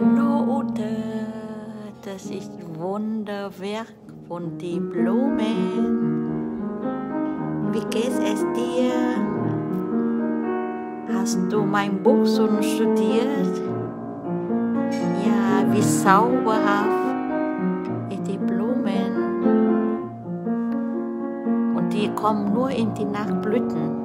Hallo Ute, das ist Wunderwerk von die Blumen. Wie geht es dir? Hast du mein Buch schon studiert? Ja, wie zauberhaft ist die Blumen. Und die kommen nur in die Nachtblüten.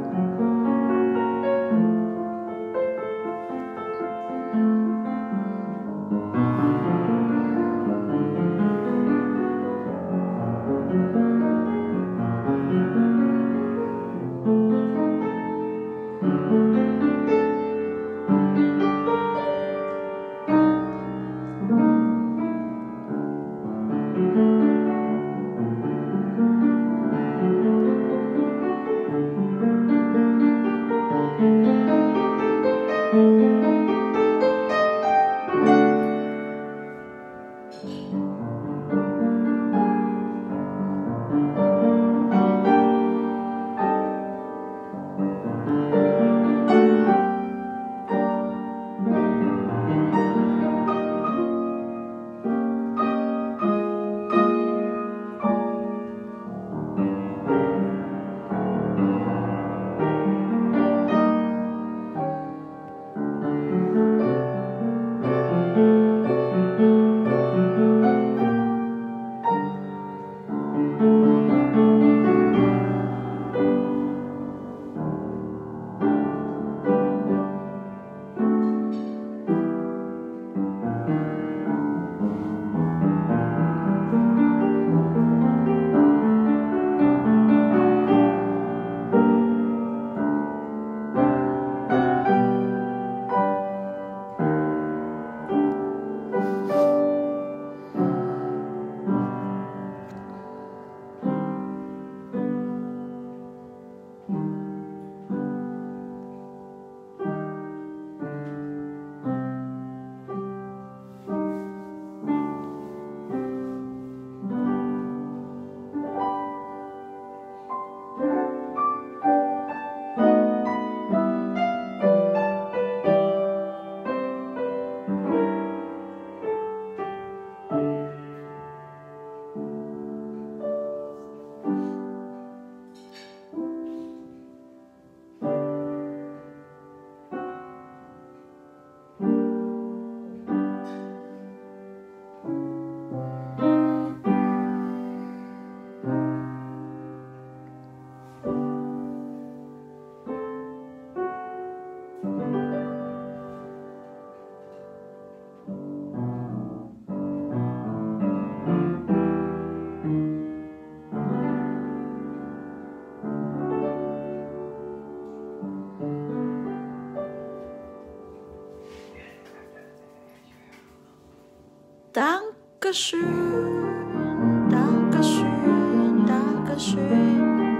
Dankeschön, Dankeschön, Dankeschön.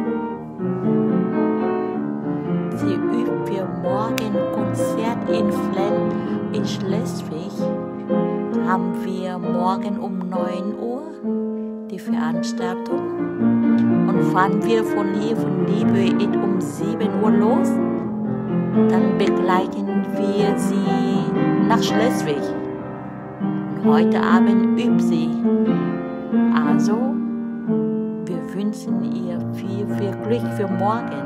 Sie übt für morgen Konzert in Flens in Schleswig. Haben wir morgen um 9 Uhr die Veranstaltung. Und fahren wir von hier von Liebe um 7 Uhr los. Dann begleiten wir sie nach Schleswig. Heute Abend übt sie. Also, wir wünschen ihr viel Glück für morgen.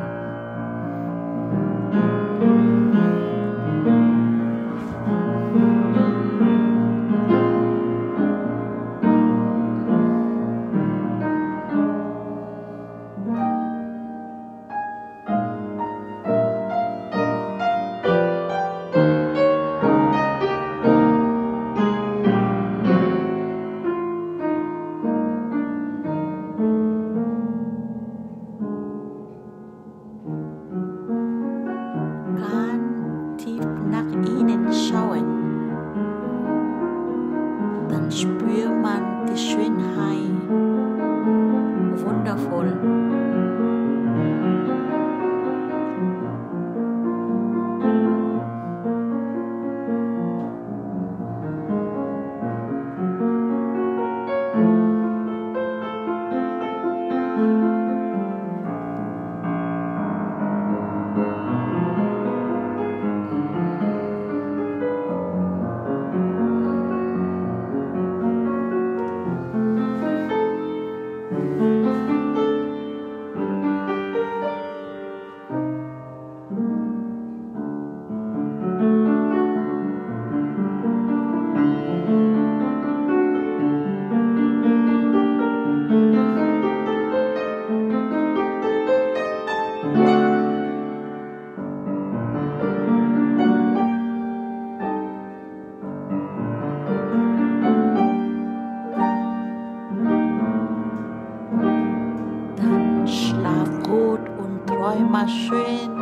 Dann spürt man die Schönheit. Wundervoll. immer schön